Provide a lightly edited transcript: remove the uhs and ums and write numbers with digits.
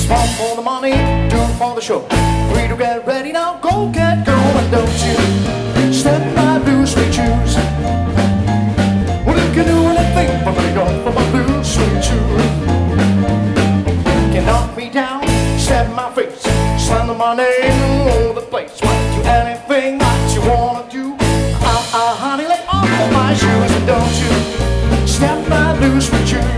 One for the money, two for the show. Three to get ready now, go get going, don't you step my blue sweet shoes. Well, you can do anything but let go for my blue sweet shoes. Can knock me down, step my face, slander my name all over the place. Might do anything that you wanna do. Honey, lay off of my shoes and don't you step my blue sweet shoes.